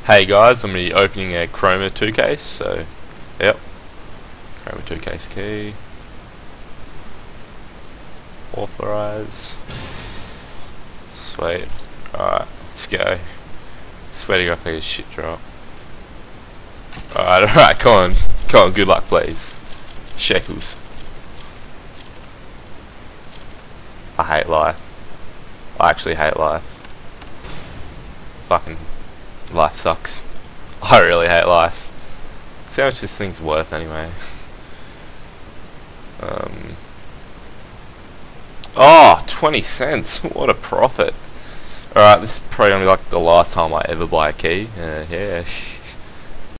Hey guys, I'm going to be opening a Chroma 2 case, so, yep, Chroma 2 case key, authorize, sweet, alright, let's go, swear to God if I get a shit drop, alright, come on, good luck please, shekels, I hate life, I actually hate life, fucking life sucks. I really hate life. See how much this thing's worth anyway. Oh, 20 cents. What a profit. Alright, this is probably going to be like the last time I ever buy a key. Yeah.